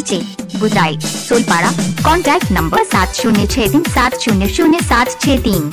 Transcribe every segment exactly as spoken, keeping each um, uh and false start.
DJ Budhrai Solpada. Contact number सात शून्य छः तीन सात शून्य शून्य सात छः तीन।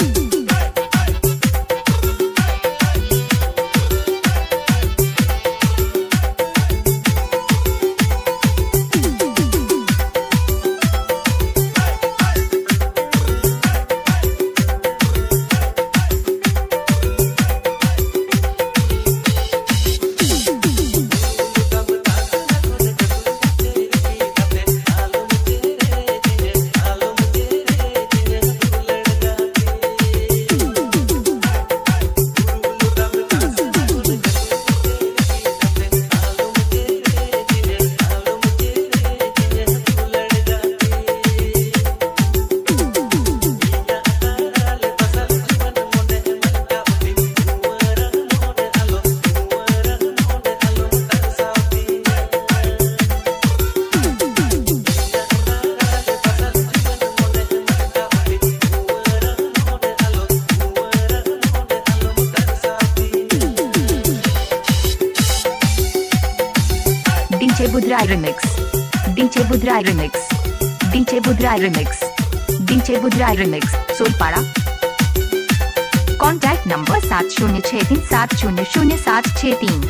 DJ Budhrai remix, DJ Budhrai remix, DJ Budhrai remix, DJ Budhrai remix Solpada. Contact number सात शून्य छः तीन सात शून्य शून्य सात छः तीन।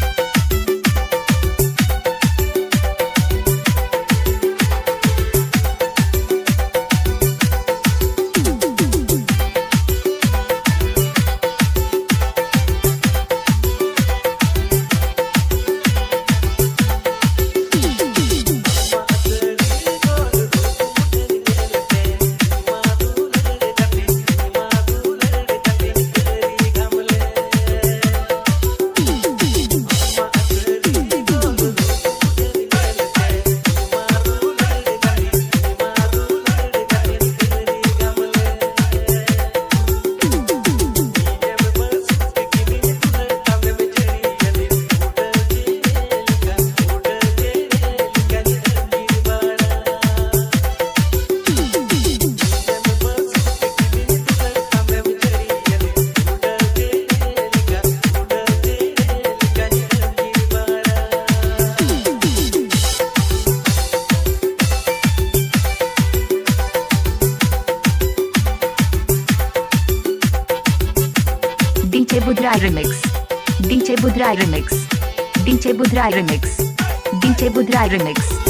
DJ Budhrai remix, DJ Budhrai remix, DJ Budhrai remix, DJ Budhrai remix.